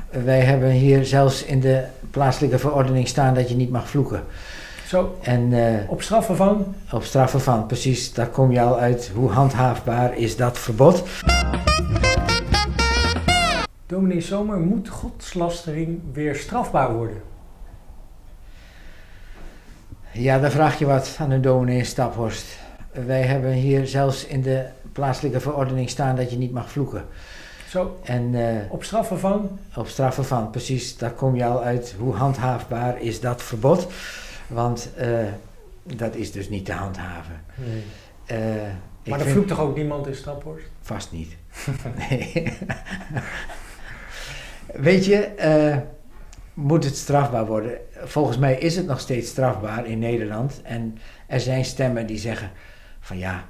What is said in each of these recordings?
Wij hebben hier zelfs in de plaatselijke verordening staan dat je niet mag vloeken. Zo, En, op straffen van? Op straffen van, precies. Daar kom je al uit. Hoe handhaafbaar is dat verbod? Dominee Zomer, moet godslastering weer strafbaar worden? Ja, dan vraag je wat aan de dominee in Staphorst. Wij hebben hier zelfs in de plaatselijke verordening staan dat je niet mag vloeken. Zo, En, op straffen van? Op straffen van, precies. Daar kom je al uit. Hoe handhaafbaar is dat verbod? Want dat is dus niet te handhaven. Nee. Maar er vloekt toch ook niemand in Staphorst? Vast niet. Nee. Weet je, moet het strafbaar worden? Volgens mij is het nog steeds strafbaar in Nederland. En er zijn stemmen die zeggen van ja,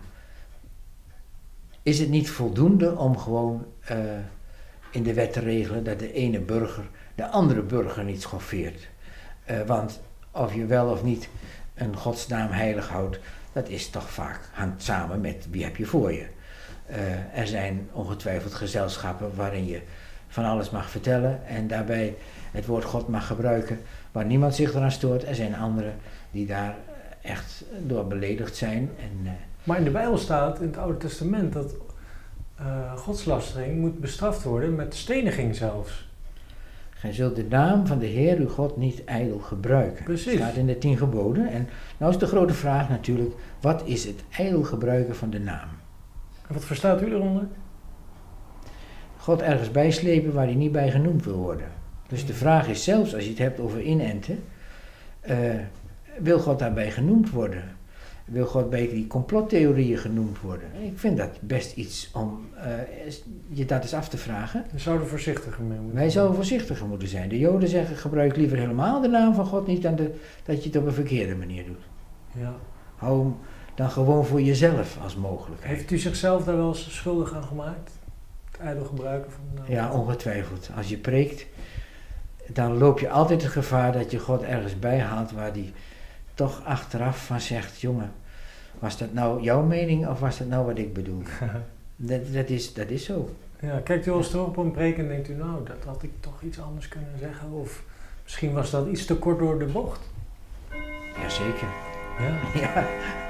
is het niet voldoende om gewoon in de wet te regelen dat de ene burger de andere burger niet schoffeert? Want of je wel of niet een godsnaam heilig houdt, dat is toch vaak hangt samen met wie heb je voor je. Er zijn ongetwijfeld gezelschappen waarin je van alles mag vertellen en daarbij het woord God mag gebruiken waar niemand zich eraan stoort. Er zijn anderen die daar echt door beledigd zijn. Maar in de Bijbel staat in het Oude Testament dat godslastering moet bestraft worden met steniging zelfs. Gij zult de naam van de Heer uw God niet ijdel gebruiken. Precies. Dat staat in de 10 geboden. En nou is de grote vraag natuurlijk, wat is het ijdel gebruiken van de naam? En wat verstaat u eronder? God ergens bijslepen waar hij niet bij genoemd wil worden. Dus de vraag is zelfs als je het hebt over inenten, wil God daarbij genoemd worden? Wil God bij die complottheorieën genoemd worden? Ik vind dat best iets om je dat eens af te vragen. We zouden voorzichtiger mee moeten. Wij zouden voorzichtiger moeten zijn. De Joden zeggen gebruik liever helemaal de naam van God niet dan dat je het op een verkeerde manier doet. Ja. Hou hem dan gewoon voor jezelf als mogelijkheid. Heeft u zichzelf daar wel eens schuldig aan gemaakt? Het ijdel gebruiken van de naam? Ja, ongetwijfeld. Als je preekt, dan loop je altijd het gevaar dat je God ergens bijhaalt waar die toch achteraf van zegt, jongen, was dat nou jouw mening of was dat nou wat ik bedoel? dat is zo. Ja, kijkt u wel eens terug op een preek en denkt u, nou, dat had ik toch iets anders kunnen zeggen? Of misschien was dat iets te kort door de bocht? Jazeker. Ja. Ja.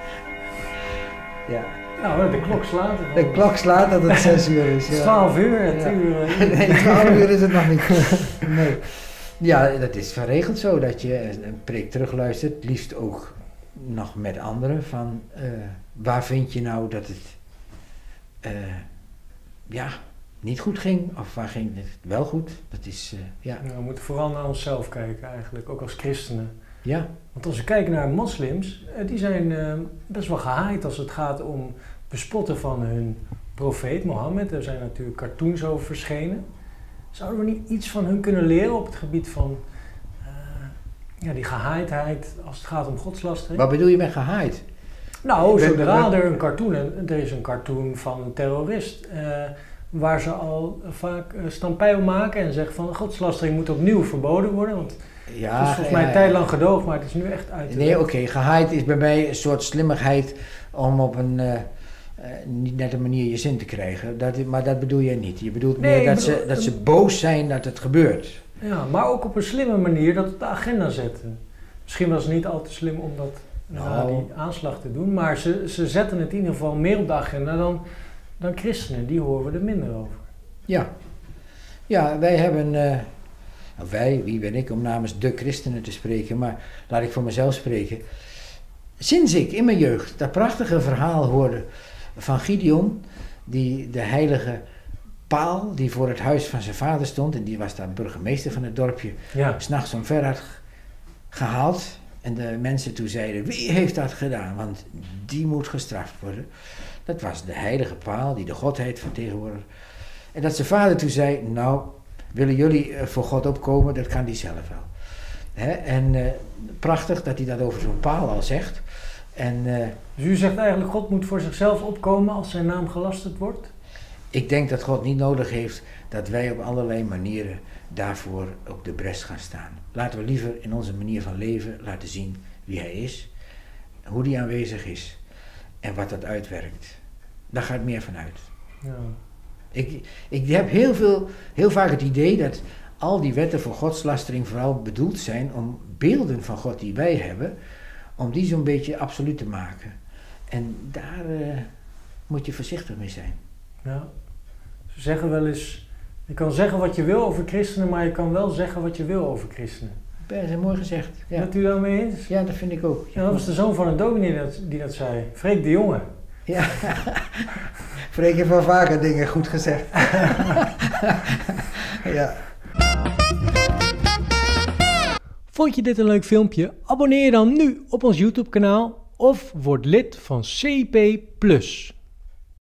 Ja. Nou, de klok slaat. De klok slaat dat het 6 uur is. Het is Ja. 12 uur, het Ja. uur. Nee, 12 uur is het nog niet. Nee. Ja, dat is geregeld zo dat je een preek terugluistert, liefst ook nog met anderen, van waar vind je nou dat het niet goed ging, of waar ging het wel goed? Dat is, ja. Ja, we moeten vooral naar onszelf kijken eigenlijk, ook als christenen. Ja. Want als we kijken naar moslims, die zijn best wel gehaaid als het gaat om bespotten van hun profeet Mohammed. Er zijn natuurlijk cartoons over verschenen. Zouden we niet iets van hun kunnen leren op het gebied van die gehaaidheid als het gaat om godslastering? Wat bedoel je met gehaaid? Nou, zodra er een cartoon, er is een cartoon van een terrorist, waar ze al vaak stampijl maken en zeggen van godslastering moet opnieuw verboden worden, want Ja, het is volgens mij een tijd lang gedoogd, maar het is nu echt uit. Nee, oké, gehaaid is bij mij een soort slimmigheid om op een niet nette manier je zin te krijgen. Maar dat bedoel jij niet. Je bedoelt meer dat ze boos zijn dat het gebeurt. Ja, maar ook op een slimme manier dat op de agenda zetten. Misschien was het niet al te slim om dat die aanslag te doen, maar ze zetten het in ieder geval meer op de agenda dan christenen. Die horen we er minder over. Ja, wij hebben... wie ben ik om namens de christenen te spreken, maar laat ik voor mezelf spreken. Sinds ik in mijn jeugd dat prachtige verhaal hoorde van Gideon, die de heilige paal die voor het huis van zijn vader stond, en die was dan burgemeester van het dorpje, 's nachts omver had gehaald. En de mensen toen zeiden, wie heeft dat gedaan? Want die moet gestraft worden. Dat was de heilige paal die de godheid vertegenwoordigde. En dat zijn vader toen zei, nou, willen jullie voor God opkomen? Dat kan hij zelf wel. En prachtig dat hij dat over zo'n paal al zegt. Dus u zegt eigenlijk, God moet voor zichzelf opkomen als zijn naam gelasterd wordt? Ik denk dat God niet nodig heeft dat wij op allerlei manieren daarvoor op de bres gaan staan. Laten we liever in onze manier van leven laten zien wie hij is, hoe hij aanwezig is en wat dat uitwerkt. Daar gaat meer van uit. Ja. Ik heb heel vaak het idee dat al die wetten voor godslastering vooral bedoeld zijn om beelden van God die wij hebben, om die zo'n beetje absoluut te maken. En daar moet je voorzichtig mee zijn. Ja. Ze zeggen wel eens, je kan zeggen wat je wil over christenen, maar je kan wel zeggen wat je wil over christenen. Dat is mooi gezegd. Ja. Bent u daarmee eens? Ja, dat vind ik ook. Ja, dat was de zoon van een dominee die dat zei. Freek de Jonge. Ja, Freek heeft wel vaker dingen goed gezegd. Ja. Vond je dit een leuk filmpje? Abonneer je dan nu op ons YouTube kanaal of word lid van CP+.